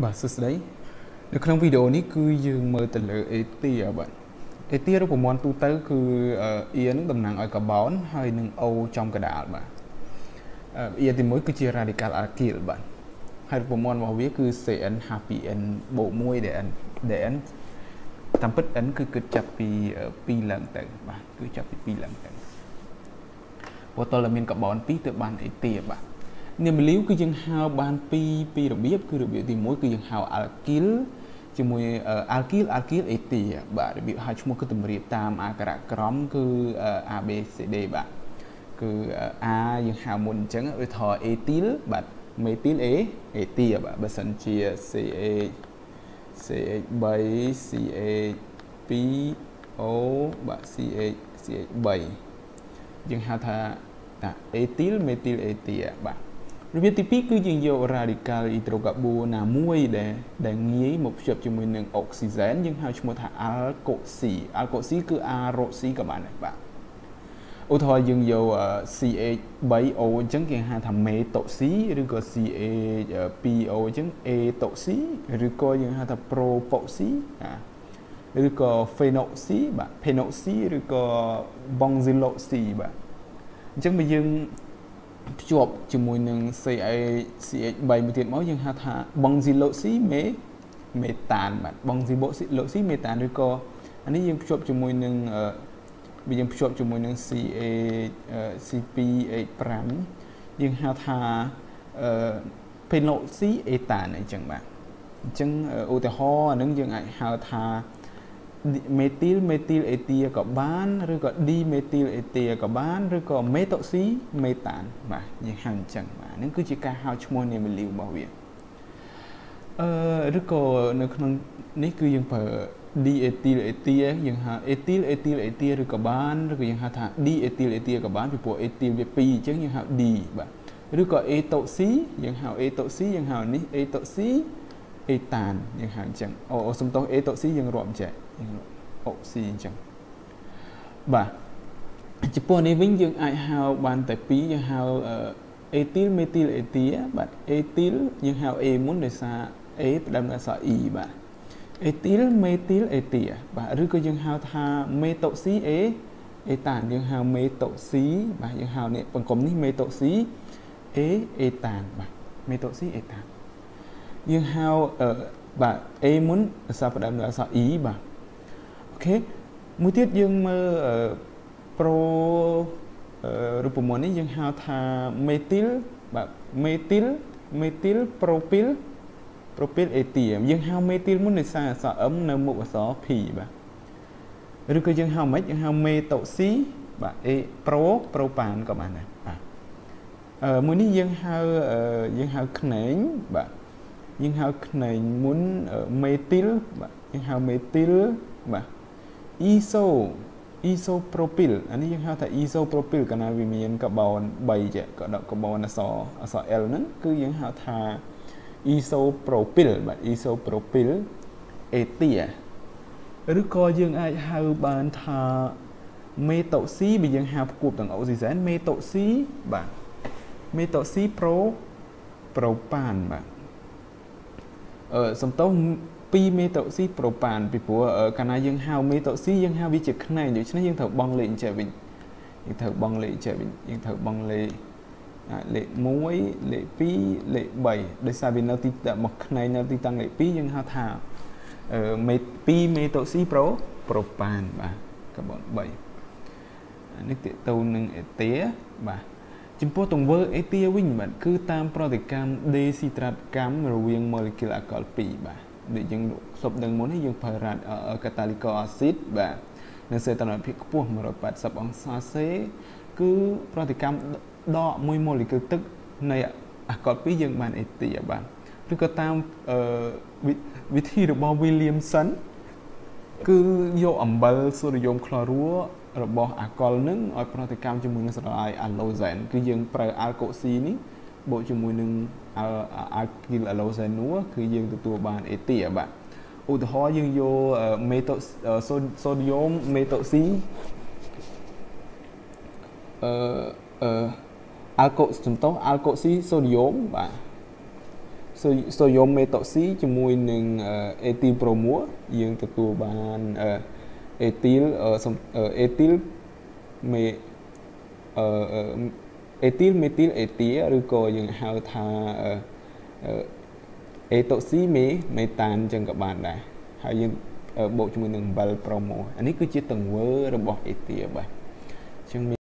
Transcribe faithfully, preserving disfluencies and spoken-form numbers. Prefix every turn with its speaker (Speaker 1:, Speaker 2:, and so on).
Speaker 1: បាទសួស្តីនៅក្នុងវីដេអូនេះគឺយើងមើលទៅលើ A ទាបាទ A ទារូបមន្តទូទៅគឺ E នឹងតំណាងឲ្យកាបូនហើយនឹង O ចំកណ្ដាលបាទ E ទីមួយគឺជា radical alkyl បាទហើយរូបមន្តរបស់វាគឺ C N happy N បូកមួយ ដែល N ដែល N តាមពិត N គឺគិតចាប់ពីពីរឡើងទៅបាទគឺចាប់ពីពីរឡើងទៅព្រោះតើមានកាបូនពីរទៅបាន A ទាបាទនាមលីវគឺយើងហៅបានពីពីរបៀបគឺរបៀបទីមួយគឺយើងហៅ alkyl ជាមួយ alkyl alkyl ether បាទរបៀបហៅឈ្មោះគឺតម្រៀបតាមអាការៈក្រមគឺ A B C D បាទគឺ A យើងហៅមុនអញ្ចឹងឧទាហរណ៍ ethyl បាទ methyl A ether បាទបើសិនជា C A C H 3 C H 2 O បាទ C H C H 3យើងហៅថាតា ethyl methyl ether បាទរបៀបទីពីរគឺយើងយក radical hydrocarbon ណាមួយដែលដែលងាយមកភ្ជាប់ជាមួយនឹង oxygen យើងហៅឈ្មោះថា alkoxy alkoxy គឺ aroxy ក៏បានដែរបាទឧទាហរណ៍យើងយក C H 3 O អញ្ចឹងគេហៅថា methoxy ឬក៏ C H 2 O អញ្ចឹង atoxy ឬក៏យើងហៅថា propoxy ឬក៏ phenoxy បាទ phenoxy ឬក៏ benzyloxy បាទអញ្ចឹងបើយើងភ្ជាប់ជាមួយនឹង C H C H 3 មួយទៀតមកយើងហៅថា benzyloxy methane បាទ benzyloxy methane ឬក៏អានេះយើងភ្ជាប់ជាមួយនឹងបើយើងភ្ជាប់ជាមួយនឹង C H C 2 H 5យើងហៅថា phenoxy ethane អញ្ចឹងបាទអញ្ចឹងឧទាហរណ៍អានឹងយើងអាចហៅថា methyl methyl ether ក៏បានឬក៏ dimethyl ether ក៏បានឬក៏ methoxy methane បាទយើងហៅអញ្ចឹងបាទនេះគឺជាការហៅឈ្មោះនាមលីវរបស់វាអឺឬក៏នៅក្នុងនេះគឺយើងប្រើ diethyl ether យើងហៅ ethyl ethyl ether ឬក៏បានឬក៏យើងហៅថា diethyl ether ក៏បានពីព្រោះ ethyl វាពីរអញ្ចឹងយើងហៅ D បាទឬក៏ atoxy យើងហៅ atoxy យើងហៅនេះ atoxy ethane យើងហៅអញ្ចឹងអូសំទោស atoxy យើងរាប់ចេះoxy អញ្ចឹងបាទចំពោះនេះវិញយើងអាចហៅបានតែពីរយើងហៅ ethyl methyl ether បាទ ethyl យើងហៅ A មុនដោយសារ A ផ្ដើមដោយអក្សរ E បាទ ethyl methyl ether បាទឬក៏យើងហៅថា methoxy A ethane យើងហៅ methoxy បាទយើងហៅនេះបង្កុំនេះ methoxy A ethane បាទ methoxy ethane យើងហៅបាទ A មុនអក្សរផ្ដើមដោយអក្សរ E បាទអូខេមួយទៀតយើងមើល pro រូបមន្តនេះយើងហៅថា methyl បាទ methyl methyl propyl propyl ether យើងហៅ methyl មុនដោយសារអក្សរ M នៅមុខអក្សរ P បាទឬក៏យើងហៅមិនយើងហៅ methoxy បាទ A pro propan ក៏បានដែរបាទអឺមួយនេះយើងហៅយើងហៅខ្នែងបាទយើងហៅខ្នែងមុន methyl បាទយើងហៅ methyl បាទ iso isopropyl អានេះយើងហៅថា isopropyl កាលណាវាមានកាបូន3ចេះក៏ដកកាបូនអក្សរអក្សរ L ហ្នឹងគឺយើងហៅថា isopropyl បាទ isopropyl ether ឬក៏យើងអាចហៅបានថា methoxy បើយើងហៅផ្គួបទាំង oxygen methoxy បាទ methoxy pro propan បាទអឺសំទោសពីរ methoxy propan ពីព្រោះកាលណាយើងហៅ methoxy យើងហៅវាជាខ្នែងដូច្នេះយើងត្រូវបង់លេខចេះវិញយើងត្រូវបង់លេខចេះវិញយើងត្រូវបង់លេខលេខមួយលេខពីរលេខ3ដោយសារវានៅទីមកខ្នែងនៅទីតាំងលេខពីរយើងហៅថាអឺពីរ methoxy pro propan បាទកាបូន3អានេះទាក់ទងនឹង ether បាទចំពោះទង្វើ ether វិញបាទគឺតាមប្រតិកម្ម decytrate កម្មរវាង molecule alcohol ពីរបាទដូចយើងស្បដឹងមុននេះយើងប្រើ catalytic acid បាទនៅសេតនភាពខ្ពស់one eightyអង្សាសេគឺប្រតិកម្មដកមួយ molecule ទឹកនៃ alcohol ពីរយើងបាន ether បាទឬក៏តាមវិធីរបស់ Williamson គឺយកអំបិលសូដ្យូមក្លរូរបស់ alcohol នឹងឲ្យប្រតិកម្មជាមួយនឹងស្រឡាយ halogen គឺយើងប្រើ alkoxy នេះបូកជាមួយនឹង alkyl halogen នោះគឺយើងទទួលបាន ether បាទឧទាហរណ៍យើងយក metho sodium methoxy អឺអឺ alko សំទោស alkoxy sodium បាទសូយ៉ូមមេតុកស៊ីជាមួយនឹងអេទីលប្រូមួយើងទទួលបានអេទីលអេទីលមេអេទីលមេទីលអេទាឬក៏យើងហៅថាអេតុកស៊ីមេមេតានអញ្ចឹងក៏បានដែរហើយយើងបូកជាមួយនឹងអំបិលប្រូម៉ូអានេះគឺជាទង្វើរបស់អេទាបាទអញ្ចឹង